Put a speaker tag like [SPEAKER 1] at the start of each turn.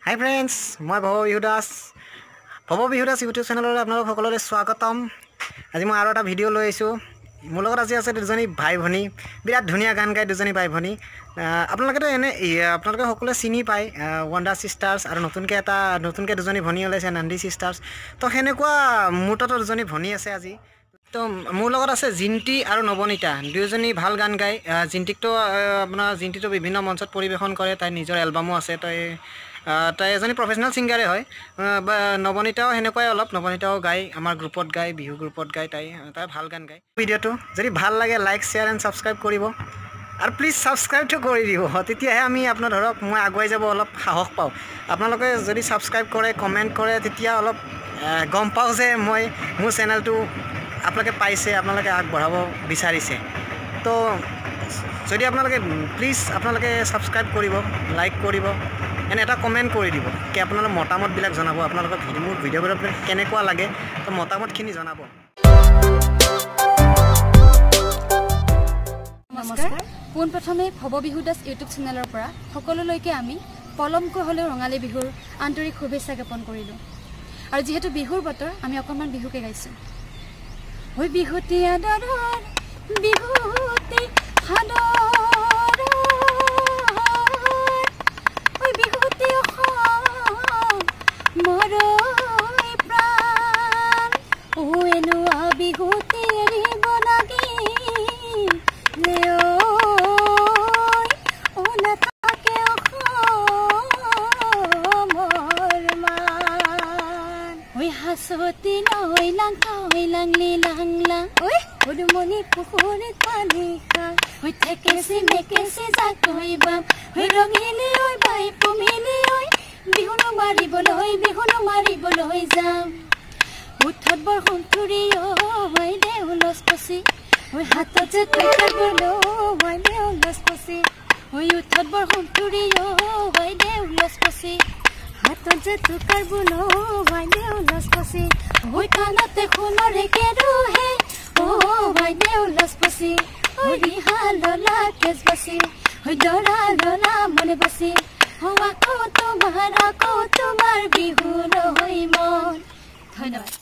[SPEAKER 1] Hi friends, মই ভৱ বিহুদাস YouTube চেনেললৈ আপোনালোক সকলোৰে স্বাগতম। আজি মই আৰু এটা ভিডিঅ' লৈ আহিছোঁ। মোৰ লগত আজি আছে দুজনী ভাই ভনী, বিৰাট ধুনীয়া গান গায় দুজনী ভাই ভনী। আপোনালোকেতো আপোনালোকে সকলোৱে চিনি পায় ৱাণ্ডাৰ চিষ্টাৰ্ছ, আৰু নতুনকৈ দুজনী ভনী ওলাইছে নান্দী চিষ্টাৰ্ছ। তো সেনেকুৱা মোৰ তাতো দুজনী ভনী আছে আজি। তো মোৰ লগত আছে জিন্তি আৰু নৱনীতা, দুয়োজনী ভাল গান গায়। জিন্তিটো বিভিন্ন মঞ্চত পৰিৱেশন কৰে, তাইৰ নিজৰ এলবামো আছে। তাই এজনী প্ৰফেচনেল ছিংগাৰে হয়। নৱনীতাও সেনেকুৱাই অলপ, নৱনীতাও গায়, আমাৰ গ্ৰুপত গায়, বিহু গ্ৰুপত গায়। তাই ভাল গান গায়। ভিডিঅ'টো যদি ভাল লাগে লাইক শ্বেয়াৰ এণ্ড ছাবস্ক্ৰাইব কৰিব, আৰু প্লিজ ছাবস্ক্ৰাইবটো কৰি দিব, তেতিয়াহে আমি আপোনাৰ মই আগুৱাই যাব অলপ সাহস পাওঁ। আপোনালোকে যদি ছাবস্ক্ৰাইব কৰে, কমেণ্ট কৰে, তেতিয়া অলপ গম পাওঁ যে মোৰ চেনেলটো আপোনালোকে পাইছে, আপোনালোকে আগবঢ়াব বিচাৰিছে। তো যদি প্লিজ আপোনালোকে ছাবস্ক্ৰাইব কৰিব, লাইক কৰিব, এনে এটা কমেণ্ট কৰি দিব কি আপোনালোকৰ মতামতবিলাক জনাব। আপোনালোকৰ মোৰ ভিডিঅ'বোৰ কেনেকুৱা লাগে, তো মতামতখিনি জনাব।
[SPEAKER 2] নমস্কাৰ। পোনপ্ৰথমে ভৱ বিহুদাস ইউটিউব চেনেলৰ পৰা সকলোলৈকে আমি পলমকৈ হ'লেও ৰঙালী বিহুৰ আন্তৰিক শুভেচ্ছা জ্ঞাপন কৰিলোঁ। আৰু যিহেতু বিহুৰ বতৰ, আমি অকণমান বিহুকে গাইছোঁ। ঐ বিহুতি আদৰৰ বিহুতি সাদৰৰ, ঐ বিহুতি অসম মৰৈ প্ৰাণ, ও এনেকুৱা বিহুতি এৰিব লাগে ও নাথাকে অসমৰ মান, ঐ হাচতি নৈ লাংকা ঐ লাংলি লাংলাং, ঐ উদুমনি পুখুৰীত পানী খাং, ঐ থেকেচি মেকেচি যাক তৈ বাম, ঐ ৰঙিলি ঐ বাই পুমিলি ঐ বিহুনো মাৰিবলৈ যাম। উঠত বৰ সুন্দৰী ঐ দেউলচ কচি, ঐ হাতত যে তোকাবলৈ ঐ দেউলচ কচি, ঐ উঠত বৰ সুন্দৰী ঐ দেউলচ কচি, হাতত যে তোকাৰ বোলো ঐ দেউলচ কচি, ঐ কাণতে সোণৰে কেৰুহে ঐ দেউলচ কচি, ঐ ৰিহা ললা কেচ বাচি, ঐ দৰা ললা মনে বাচি, আকৌ তোমাৰ বিহু নহয় মন। ধন্যবাদ।